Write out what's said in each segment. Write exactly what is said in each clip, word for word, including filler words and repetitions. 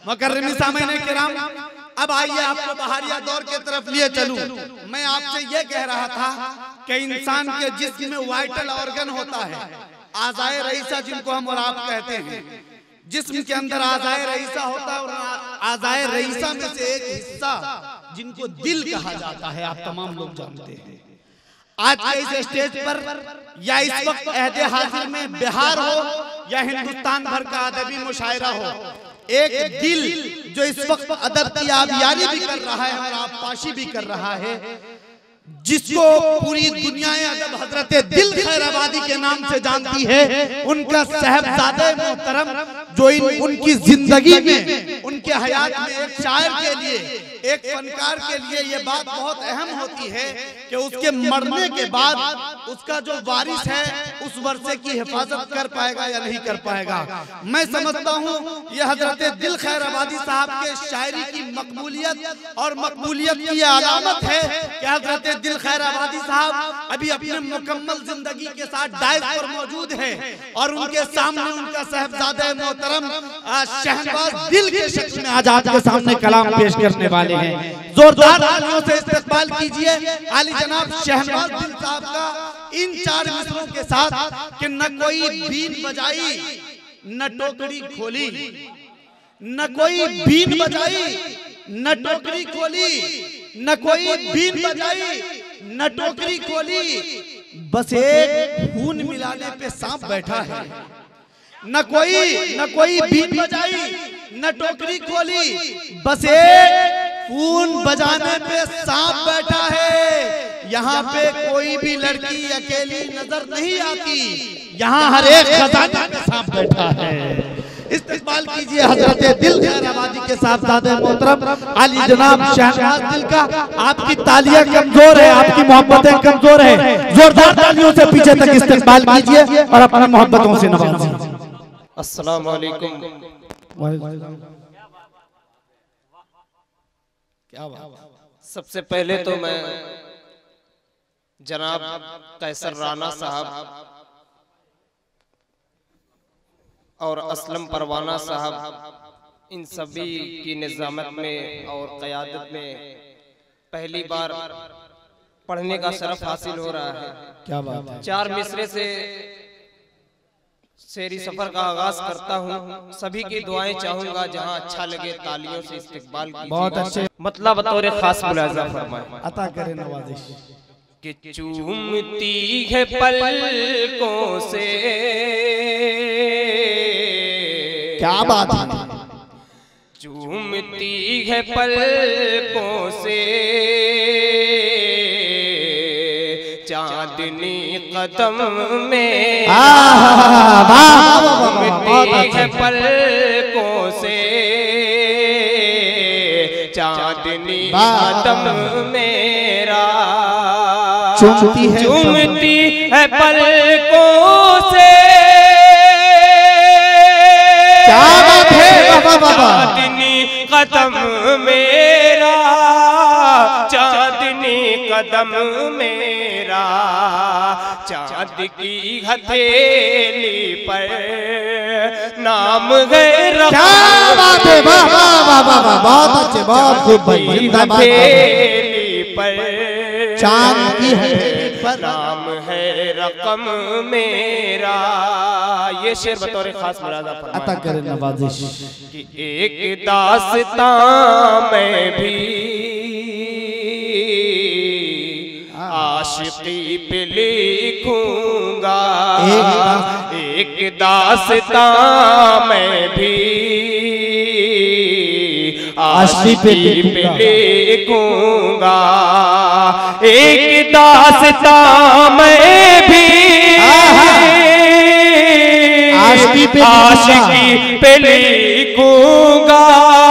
मुकर्रमी सामईन किराम, अब आइए आपको बहारिया दौर के तरफ लिए चलूं। मैं आपसे ये कह रहा था कि इंसान के जिस्म में वाइटल ऑर्गन होता है, आज़ाए रईसा जिनको हम और आप कहते हैं। जिस्म के अंदर आज़ाए रईसा होता है और आज़ाए रईसा में से एक हिस्सा जिनको दिल कहा जाता है, आप तमाम लोग जानते हैं। आज के इस स्टेज पर या इस वक्त अहदे हाजिर में बिहार हो या हिंदुस्तान भर का अदबी मुशायरा हो, एक दिल जो इस वक्त अदब की आबियारी भी कर रहा है और आबपाशी भी कर रहा है, जिसको पूरी दुनिया अदब हजरत दिल खैराबादी के नाम से जानती है, उनका साहबजादे मोहतरम जो इन उनकी जिंदगी में, उनके हयात में एक शायर के लिए, एक फनकार के लिए ये बात बहुत अहम होती है कि उसके मरने के बाद उसका जो वारिस है उस वर्षे की हिफाजत कर पाएगा या नहीं कर पाएगा। मैं समझता हूँ ये हजरत दिल खैराबादी साहब के शायरी की मकबूलियत और मकबूलियत की अलामत है कि हजरत दिल खैराबादी साहब अभी अपने मुकम्मल जिंदगी के साथ डाइस पर मौजूद है और उनके सामने उनका साहबजादा मोहतरम शहनवाज दिल के शख्स में आज आपके सामने कलाम पेश करने वाले हैं। जोरदार तालियों से इस्तकबाल कीजिए आली जनाब शहनवाज दिल साहब का इन चार मिसरों के साथ कि न कोई बीन बजाई न टोकरी खोली, न कोई बीन बजाई न टोकरी खोली, न कोई बीन बजाई न टोकरी खोली, बस एक खून मिलाने पे सांप बैठा है। न कोई न कोई बीन बजाई न टोकरी खोली, बस एक खून बजाने पे सांप बैठा है। यहाँ पे कोई भी लड़की अकेली नजर नहीं आती, यहाँ हर एक खजाना में सांप बैठा है। इस्तेमाल कीजिए हजरत दिल खैराबादी के साहबजादे मोहतरम आली जनाब शहनवाज दिल का। आपकी तालियां कमजोर है, आपकी मोहब्बतें कमजोर है, जोरदार तालियों से पीछे तक इस्तेमाल कीजिए और अपनी मोहब्बतों से नवाजिए। अस्सलाम वालेकुम। क्या बात। सबसे पहले तो मैं जनाब कैसर राना साहब और असलम परवाना साहब इन सभी की निज़ामत में और क़यादत में पहली बार पढ़ने का शरफ हासिल हो रहा है। क्या बात है। चार मिसरे से शेरी सफर का आगाज करता हूँ। सभी की दुआएं चाहूंगा, जहाँ अच्छा लगे तालियों से इस्तकबाल कीजिए। बहुत अच्छे मतलब बतौर खास मुलाज़ा फरमाएं। अता करें नवाजिश कि चूमती है पलकों से, क्या बात है, चूमती है पलकों से चांदनी कदम में, चूमती है पलकों से चांदनी कदम मेरा, चूमती है चूमती है पलकों से चांदनी कदम मेरा, चांदनी कदम मेरा, चांद की हथेली पर नाम है रखा। क्या बात है, वाह वाह वाह वाह, बहुत अच्छे, बहुत खूब भाई। हथेली पर चांद की हथेली पर नाम है रकम मेरा। ये शेर बतौर खास मुलाज़ा फरमाएं। अता करे नवाजिश कि एक दास्तां मैं भी आशिकी पे लिखूंगा, एक दास्तां मैं भी आशिकी पे लिखूंगा, एक दास्तां मैं भी आशिकी पे आशिकी पे लिखूंगा,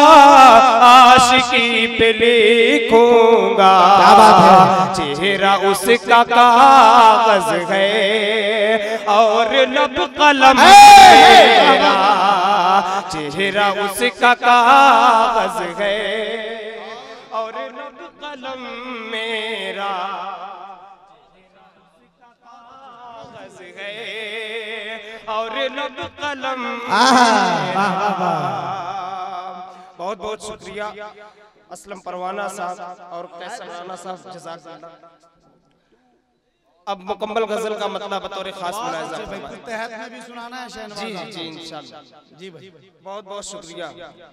आशिकी पे लिखूंगा। क्या बात है। चेहरा उसका कागज है और लब कलम मेरा, चेहरा उसका कागज है और लब कलम मेरा, कागज है और लब कलम बहुत बहुत शुक्रिया असलम परवाना साहब और कैसर राना साहब, जज़ाकल्लाह। अब मुकम्मल गजल का मतलब बतौर खास मुलाहिजा फरमाएं। तहत में भी सुनाना है शहनवाज? जी जी इंशाल्लाह। जी भाई, बहुत बहुत शुक्रिया।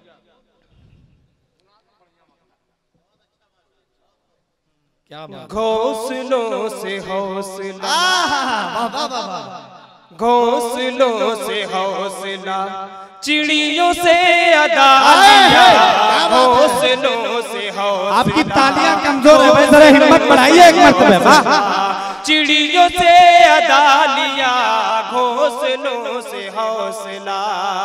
क्या बात। घोंसलों से हौसला, वाह वाह वाह वाह। घोंसलों से हौसला, चिड़ियों से अदालिया, घोंसलों से हौसला। आपकी तालियां कमजोर है भाई, जरा हिम्मत बढ़ाइए एक मरतबा। चिड़ियों से अदालिया, घोंसलों से हौसला,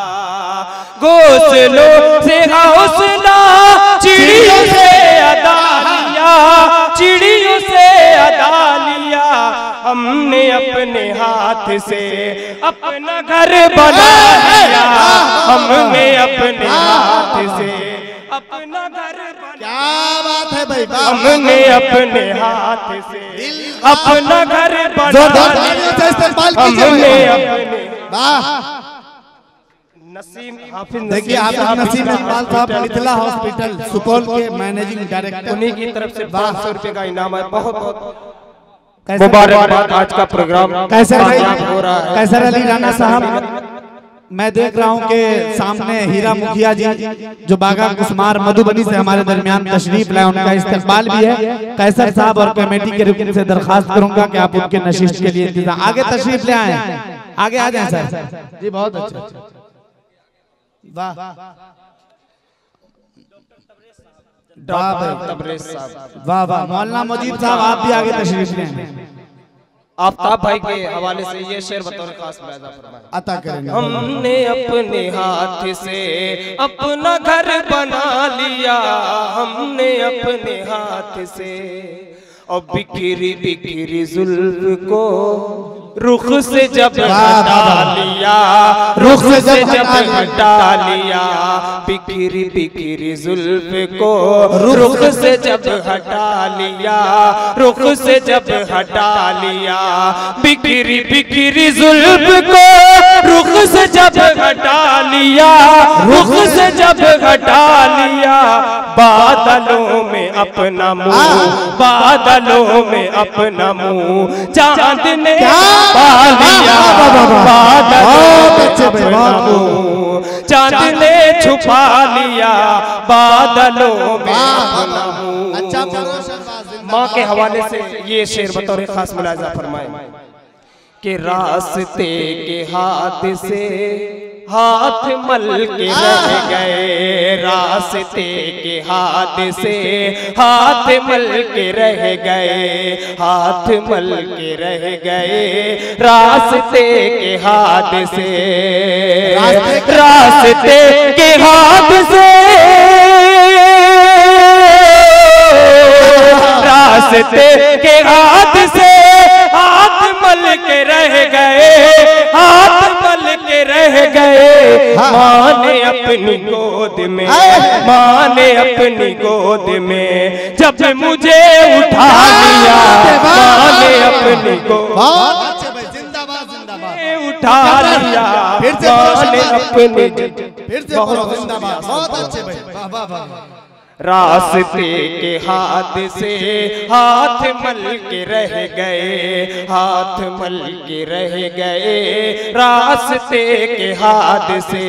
घोंसलों से हौसला, चिड़ियों से अदालिया, चिड़ियों से अदालिया। हमने अपने हाथ से अपना घर बना लिया, हमने अपने हाथ से अपना घर बना। क्या बात है भाई, हमने अपने हाथ से अपना घर बना लिया, हमने अपने। वाह। नसीम हाफिज, देखिए आप नसीम इकबाल साहब मिथिला हॉस्पिटल सुपौल के मैनेजिंग डायरेक्टर, उन्हीं की तरफ से पाँच सौ रुपए का इनाम है। बहुत बहुत मुबारकबाद। आज का प्रोग्राम कैसर भाई, हो रहा है। कैसर अली राणा साहब, मैं देख रहा हूं कि सामने हीरा मुखिया जी जो बागा कुसमार मधुबनी से हमारे दरमियान तशरीफ लाए, उनका इस्तकबाल भी है। कैसर साहब और कमेटी के रुकन से दरखास्त करूंगा कि आप उनके नशिश के लिए इंतजाम, आगे तशरीफ ले आए, आगे आ जाए सर जी। बहुत अच्छा, वाह तबरेज साहब, वाह वाह। मौलाना मुजीब साहब आप भी आगे तशरीफ लें। आफ्ताब भाई के हवाले से ये शेर बतौर खास मुलाहिजा फरमाएं। अता करेंगे। हमने अपने हाथ से अपना घर बना लिया, हमने अपने हाथ से। और बिखरी बिखरी जुल्फ को रुख से जब हटा लिया, रुख से जब हटा लिया, बिखरी बिखरी जुल्फ को रुख से जब हटा लिया, रुख से जब हटा लिया, बिखरी बिखरी जुल्फ को रुख से जब हटा लिया, रुख से जब हटा लिया। बादलों में अपना मुंह, बादलों में अपना मुंह चांद ने पालिया, चांद ने छुपा लिया, बादलों में अपना मुंह। माँ के हवाले से ये शेर बतौर खास मुलाहिजा फरमाए कि रास्ते के हाथ से हाथ मल के रह गए, रास्ते के हाथ से हाथ मल के रह गए, हाथ मल के रह गए, रास्ते के हाथ से, रास्ते के हाथ से, रास्ते के हाथ से हाथ मल के रह गए, हाथ मल के रह गए। माँ ने अपनी गोद में, माँ ने अपनी गोद में जब मुझे उठा लिया, माँ ने अपनी गोद में उठा लिया, माँ ने अपनी। फिर से बहुत जिंदाबाद, बहुत अच्छे भाई, वाह वाह वाह। रास्ते के हाथ से हाथ मल के रह गए, हाथ मल के रह गए, रास्ते के हाथ से,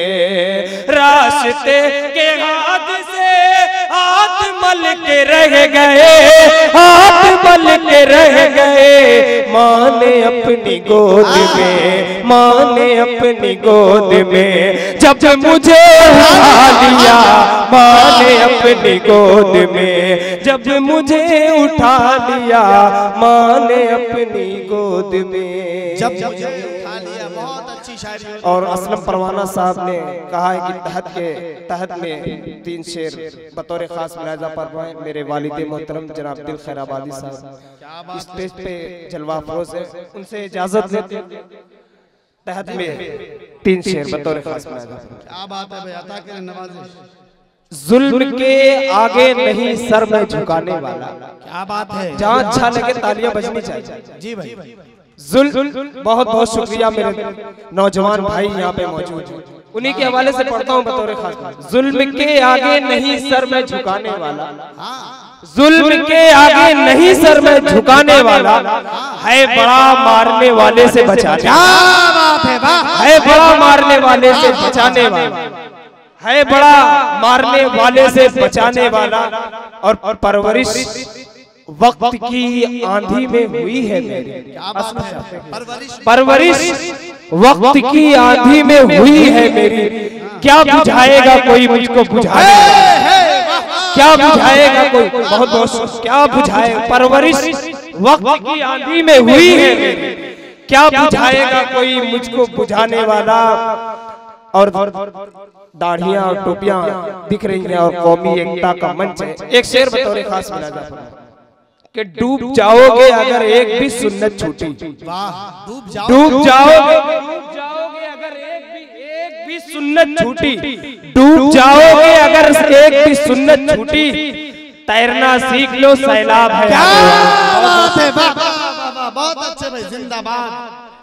रास्ते के हाथ से हाथ मल के रह गए, हाथ मल के रह गए। माँ ने अपनी गोद में, माँ ने अपनी गोद में जब मुझे उठा लिया, माँ ने अपनी गोद में जब मुझे उठा लिया, माँ ने अपनी गोद में जब मुझे उठा लिया। बहुत अच्छी शायरी। और असलम परवाना साहब ने कहा है कि तहत के तहत में तीन शेर बतौर खास मुलाहिजा फरमाएं। मेरे वालिद मोहतरम जनाब दिल खैराबादी साहब स्टेज पे जलवा अफरोज है, उनसे इजाजत लेते तहत में तीन शेर बतौर खास मुलाहिजा। क्या बात है भाई, अता करें नवाज़िश। जुल्म के आगे नहीं सर में झुकाने वाला। क्या बात है, जहाँ अच्छा लगे तालियां बजनी चाहिए। जी भाई। जुल्म बहुत बहुत शुक्रिया, मेरे नौजवान भाई यहाँ पे मौजूद हैं। उन्हीं के हवाले से पढ़ता हूँ बतौर खास। जुल्म के आगे नहीं सर में झुकाने वाला, जुल्म के आगे नहीं सर में झुकाने वाला, है बड़ा मारने वाले से बचाने, क्या बात है, वाह। है बड़ा मारने वाले से बचाने वाला, है बड़ा मारने वाले से बचाने वाला। और परवरिश वक्त की आंधी में हुई है मेरी, परवरिश वक्त की आंधी में हुई है मेरी। क्या बुझाएगा कोई मुझको बुझाने, क्या बुझाएगा कोई, बहुत बहुत क्या बुझाएगा, परवरिश वक्त की आंधी में हुई है मेरी। क्या बुझाएगा कोई मुझको बुझाने वाला। और दाढ़ियां और टोपियां दिख रही हैं और कौमी एकता का मंच है। एक शेर बतौर खास मिला जाता है कि डूब जाओगे अगर एक भी सुन्नत छूटी, डूब डूब जाओगे, डूब जाओगे अगर एक भी एक भी सुन्नत छूटी, डूब जाओगे अगर एक भी सुन्नत छूटी, तैरना सीख लो सैलाब है। क्या बात है, वाह वाह वाह, बहुत अच्छे भाई, जिंदाबाद।